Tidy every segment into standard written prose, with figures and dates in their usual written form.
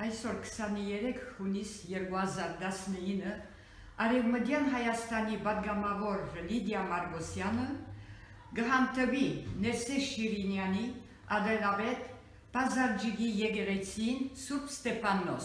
Այսօր 23 հունիս 2019 Արևմտյան Հայաստանի պատգամավոր Լիդիա Մարգոսյանը գհանտվի Ներսես Շիրինյանի Ադելավետ Պազարջիկի եկեղեցին Սուրբ Ստեփանոս։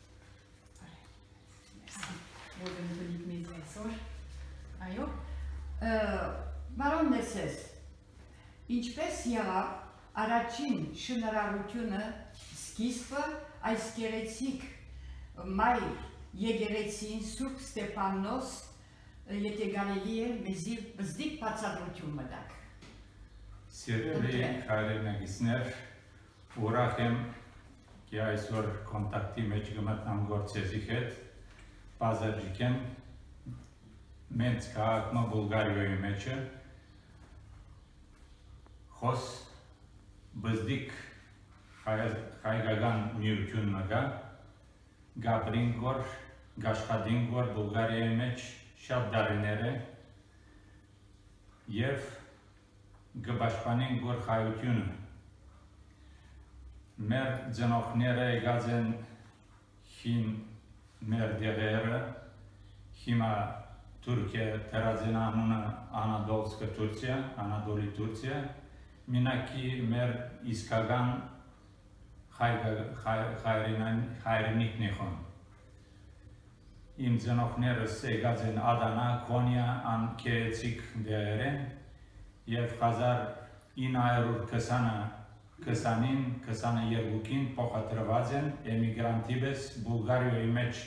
Բարոն Ներսես, ինչպես եղավ առաջին շնորհավորությունը սկիզբը այս գեղեցիկ մայր եկեղեցին Սուրբ Ստեփանոս, եթե կարելի է մեզի բզդիկ բացատրություն մտակ։ Սիրելի հայրենակիցներ, ուրախ եմ कि այսօր կոնտակտի մեջ գմտնամ գործերի հետ, Պազարջիկեն մենք քաղաքը Բուլղարիայի մեջ խոս բզդիկ հայկական միություն մգա գաբրին գոր գաշխադին գոր Բուլղարիայի մեջ շատ դարիներ է եւ գբաշխանին գոր հայությունը մեր ծնողները եկած են հին մեր դեղերը հիմա Թուրքիա Թերազին անունը Անադոլսկը Թուրքիա, Անադոլի Թուրքիա մինակի մեր իսկական հայրենիքն է խոն իմ ծնողներս եկած են Ադանա, Կոնիա, անկեղեցիկ դեղեր են եւ 1920-22-ին փոխադրված են էմիգրանտի պես Բուլղարիայի մեջ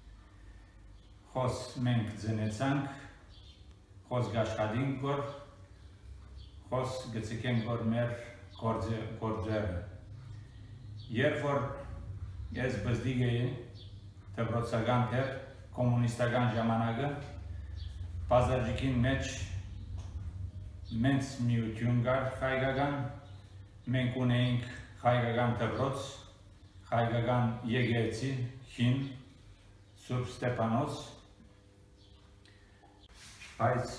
խոս մենք ծնեցանք, խոս գաշխադինք գոր, խոս գծիկենք գոր մեր գործերը։ Երբ որ ես բզդիկ էի դպրոցական թեր կոմունիստական ժամանակը Պազարջիկին մեջ մենց միություն կար հայկական, մենք ունեինք հայկական դպրոց, հայկական եկեղեցի, հին Սուրբ Ստեփանոս, բայց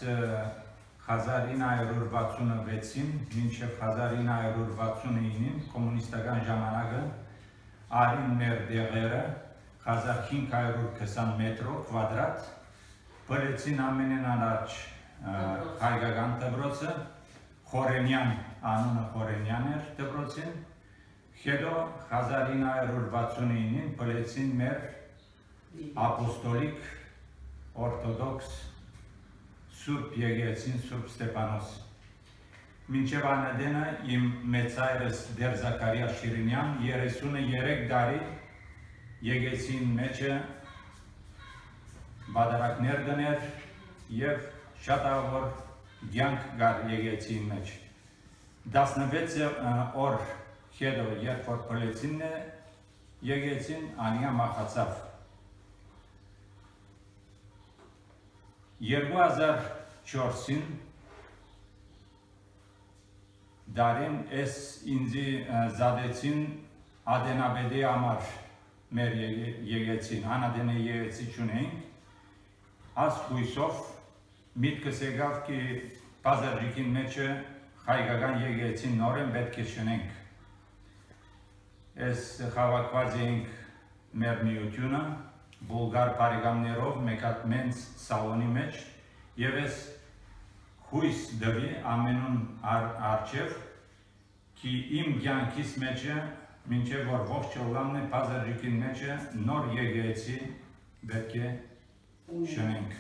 1966-ին մինչև 1969-ին կոմունիստական ժամանակը արին մեր դեղերը 1520 մետրո կվադրատ բրեցին ամենեն առաջ հայկական դպրոցը Խորենյան անունը Խորենյան էր դպրոցին հետո 1969-ին բրեցին մեր ապոստոլիկ օրթոդոքս Սուրբ եկեղեցին Սուրբ Ստեփանոս մինչև անադենը իմ մեծայրս Դեր Զաքարիա Շիրինյան 33 տարի եկեղեցին մեջը բادرակներ դներ եւ շատ ավոր կյանք գար եկեղեցին մեջ 16 օր հետո երբ որ փլեցին եկեղեցին անիա մախացավ 2004-ին դարին ես ինձի զադեցին ադենաբեդի համար մեր եկեցին, անադենե եկեցի չունեինք, աս հույսով միտքս եկավ կի Պազարջիկին մեջը հայկական եկեցին նորեն պետք է շնենք։ Ես խավակված էինք մեր միությունը, Բուլղար բարեկամներով մեկ հատ մենց սալոնի մեջ եւ ես հույս դվի ամենուն արջև ki իմ կյանքիս մեջը մինչև որ ողջ օլամն է Պազարջիկին մեջը նոր եկեղեցի պետք է շնենք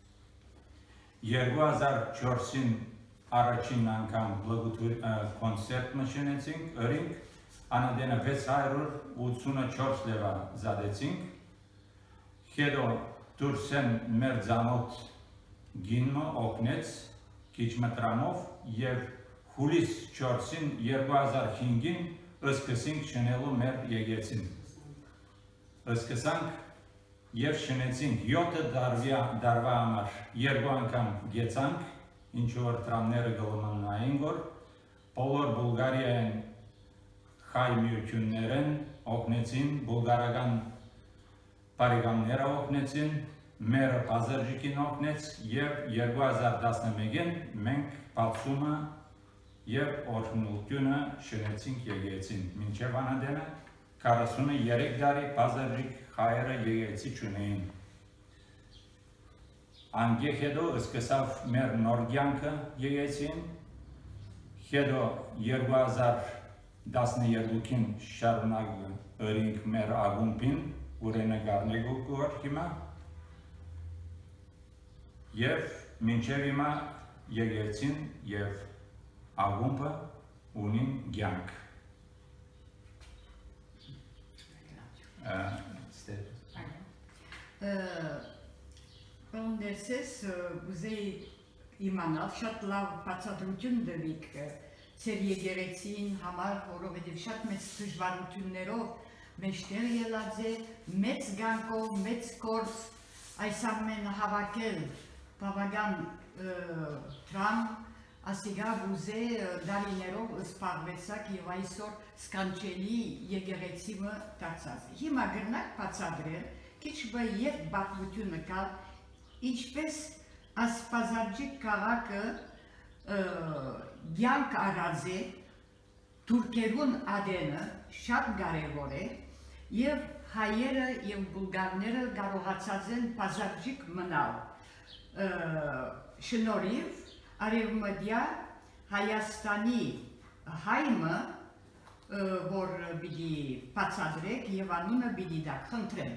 2004-ին առաջին անգամ կոնցերտ մշնեցինք ըրինք անադենը 684 լեվա զադեցինք հետո դուրսեն մեր ծանոթ գինմը օգնեց քիչ մտրամով եւ հուլիս 4-ին 2005-ին ըսկսինք շնելու մեր եկեղեցին ըսկսանք եւ շնեցինք 7 դարվա համար երկու անգամ գեցանք ինչ որ տրամները գլոմանային որ բոլոր Բուլղարիայեն հայ միություններն օգնեցին բուլղարական բարեկամները օգնեցին, մերը Պազարջիկին օգնեց եւ 2011-ին մենք բացումը եւ օրհնությունը շնեցինք եկեղեցին։ Մինչեւ անադենը 43 տարի պազարժիկ հայերը եկեղեցի չունեին։ Անգեխ հետո սկսավ մեր նոր կյանքը եկեղեցին, հետո 2012-ին շարունակվենք մեր ակումբին, ուրենագարնեգ ուղղոր հիմա, և մինչև հիմա եկեղեցին և ակումբը ունին կյանք։ Պարոն Ներսես, ուզեի իմանալ, շատ լավ բացատրություն տվիք ձեր եկեղեցին համար, որովհետև շատ մեծ դժվարություններով մեջտեղ ելած է, մեծ կյանքով, մեծ գործ այս ամենը հավաքել բավական տրամ, ասիկա ուզե դարիներով սպառվեցաք և այսօր սկանչելի եկեղեցիմը դարձած։ Հիմա գրնակ բացատրել, քիչ և բախվությունը կա, ինչպես ասպազարջիկ քաղաքը կյանք արած է, թուրքերուն ադենը շատ կարևոր է, և հայերը և բուլգարները կարողացած են պազարջիկ մնալ։ Շնորհիվ Արևմտյա Հայաստանի հայմը, որ պիտի բացատրեք և անունը պիտի դա խնդրեմ։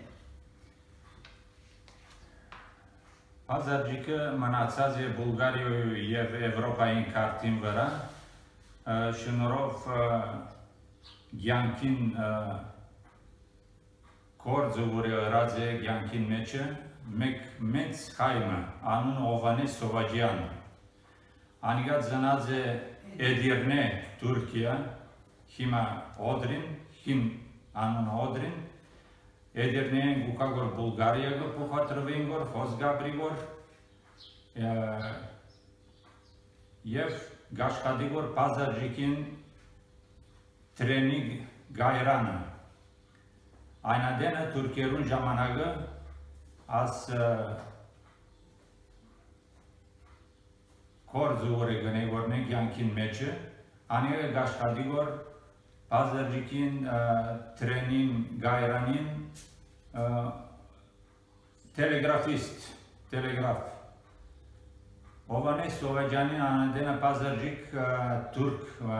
Պազարջիկը մնացած է Բուլգարիոյի և Եվրոպային քարտին վրա, շնորհով կյանքին գործը, որը ըրած է կյանքին մեջը, մեկ մեծ հայմը, անուն Հովհաննես Սովաջյան, անիկա ծնած է Էդիրնե, Թուրքիա, հիմա Օդրին, հին անունը Օդրին, Էդիրնեին գուկագոր Բուլգարիա գոփոխադրվին գոր, Խոզգաբրի գոր, և գաշխատի գոր պազարջիկին տրենիգ գայրանը, այնադենը թուրքերուն ժամանակը as կորձը որ է գնեգորնենք յանքին մեջը, անիղը գաշխատի գոր պազարջիկին տրենին գայրանին տելեգրաֆիստ, տելեգրաֆ Հովհաննես Սովաջյանին անադենը պազարջիկ թուրք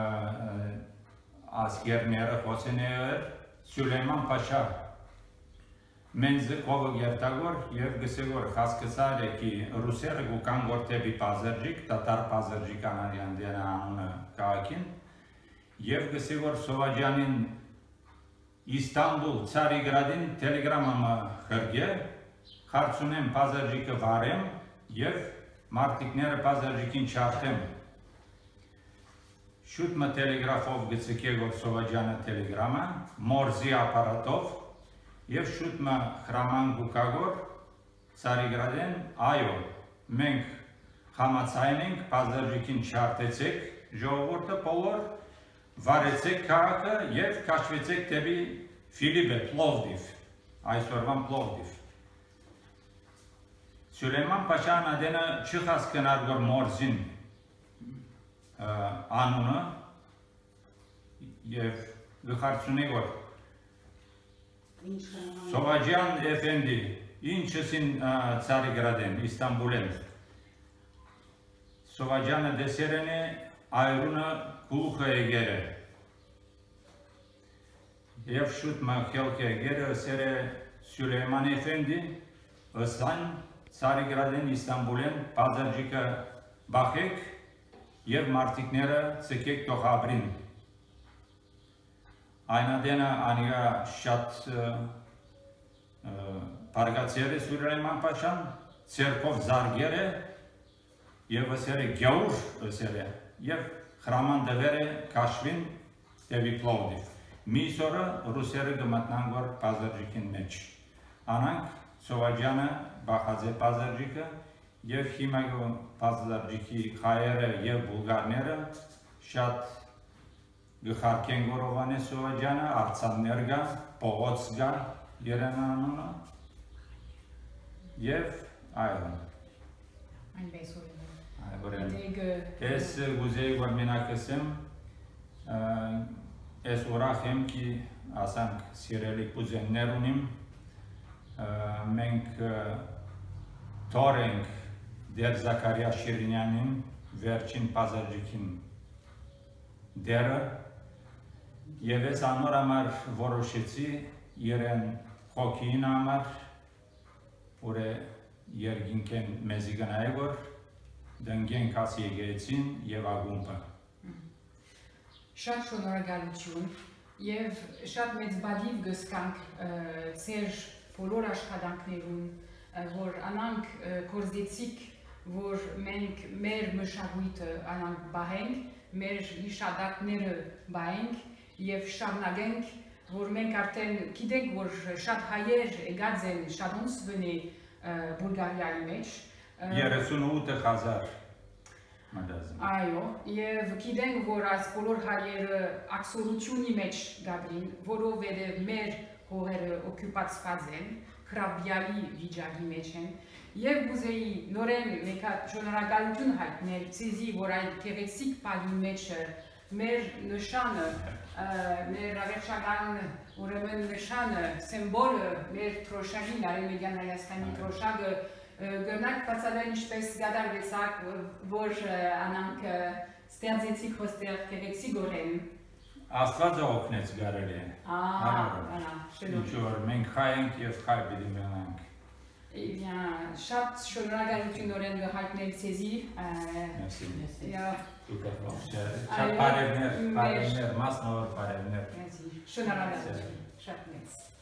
ասկերները խոսեներ Սյուլեյման Փաշա Մենզը կողը գերտագոր և գսեգոր խասկսար է կի ռուսերը գուկան գոր տեպի պազարջիկ, տատար պազարջիկ անարյան դենը անունը կաղաքին և գսեգոր Սովաջյանին Իստանբուլ Ցարիգրադին տելեգրամամը խրգե, խարցունեմ պազարջիկը վարեմ և մարդիկները պազարջիկին չարթեմ Շուտմը տելեգրաֆով գծկեգոր Սովաջյանը տելեգրամը, մորզի ապարատով և շուտմը խրաման գուկագոր Ցարիգրադեն, այո, մենք համացայն ենք, պազարջիկին չարթեցեք, ժողովուրդը բոլոր վարեցեք քաղաքը և կաշվեցեք դեպի Ֆիլիպե, Պլովդիվ, այսօրվան Պլովդիվ։ Սյուլեյման Փաշան ադենը չխասկնար գոր մորզին անունը և գխարցունի գոր Սովաջյան էֆենդի, ինչըսին Ցարիգրադեն, Իստանբուլեն Սովաջյանը դեսերեն է այրունը գուլխը էգերը և շուտ մախելք էգերը ասեր է Սյուլեյման էֆենդի ըսան Ցարիգրադեն, Իստանբուլեն պազարջիկը բախեք և մարդիկները ծկեք տոխաբրին Այնադենը անիգա շատ պարգացեր է Սյուլեյման Փաշան, ցերկով զարգեր է և ասեր է գյաուր ասեր է և խրաման դվեր է կաշվին դեպի Պլովդիվ։ Միս օրը ռուսերը գմատնան գոր պազարջիկին մեջ։ Անանք Սովաջյանը բախած է պազարջիկը և հիմա պազարջիկի հայերը և բուլգարները շատ գխարքեն գոր Հովհաննես Սովաջյանը, արձաններ գա, պողոց գա երենանունը և այլն։ Այնպես Այբորեն, ես գուզեի որ մենակ ասեմ, ես ուրախ եմ, կի ասանք սիրելի կուզեններ ունիմ, մենք թոր ենք դեր Զաքարիա Շիրինյանին, վերջին պազարջիկին դերը, և ես անոր համար որոշեցի իրեն խոքին համար, որ է երգինք են մեզի գնայի, որ դնգենք աս եկեցին և ագումպը։ Շատ շնորհակալություն եւ շատ մեծ բադիվ գսկանք Սերժ բոլոր աշխատանքներուն, որ անանք կորզեցիք, որ մենք մեր մշակույթը անանք բահենք, մեր հիշադակները բահենք եւ շարունակենք, որ մենք արդեն գիտենք, որ շատ հայեր եկած են շատոնց վնի Բուլղարիայի մեջ 38,000 Այո, եւ գիտենք, որ այս բոլոր հայերը ակսորությունի մեջ գաբրին, որովհետեւ մեր հողերը օկուպացված են, քրավյալի վիճակի մեջ են, եւ գուզեի նորեն մեկ շնորհակալություն հայտնել ցեզի, որ այդ գեղեցիկ բանի մեջ մեր նշանը, մեր ավերջական ուրեմն նշանը, սիմվոլը, մեր թրոշակի, Արևմտյան Հայաստանի թրոշակը գնանք բացալեն ինչպես գադարվեցակ, որ անանք ստեղծեցիք հոստեղ գեղեցիկ օրեն։ Աստված օգնեց գարելի է։ Ինչ որ մենք հայ ենք և հայ պիտի մնանք։ Շատ շնորհակալություն օրեն հայտնել ցեզի։ Շատ բարևներ, մասնավոր բարևներ։ Շնորհակալություն, շատ մեծ։